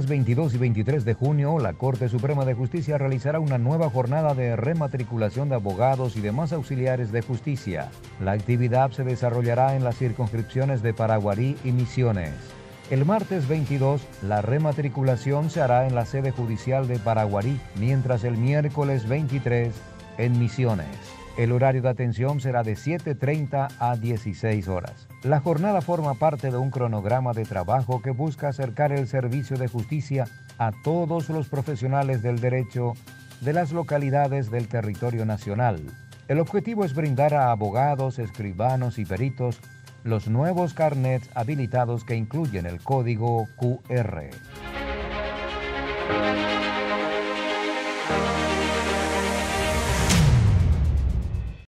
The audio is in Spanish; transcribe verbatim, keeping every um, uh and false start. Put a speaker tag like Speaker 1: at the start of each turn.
Speaker 1: días veintidós y veintitrés de junio, la Corte Suprema de Justicia realizará una nueva jornada de rematriculación de abogados y demás auxiliares de justicia. La actividad se desarrollará en las circunscripciones de Paraguarí y Misiones. El martes veintidós, la rematriculación se hará en la sede judicial de Paraguarí, mientras el miércoles veintitrés en Misiones. El horario de atención será de siete treinta a dieciséis horas. La jornada forma parte de un cronograma de trabajo que busca acercar el servicio de justicia a todos los profesionales del derecho de las localidades del territorio nacional. El objetivo es brindar a abogados, escribanos y peritos los nuevos carnets habilitados que incluyen el código Q R.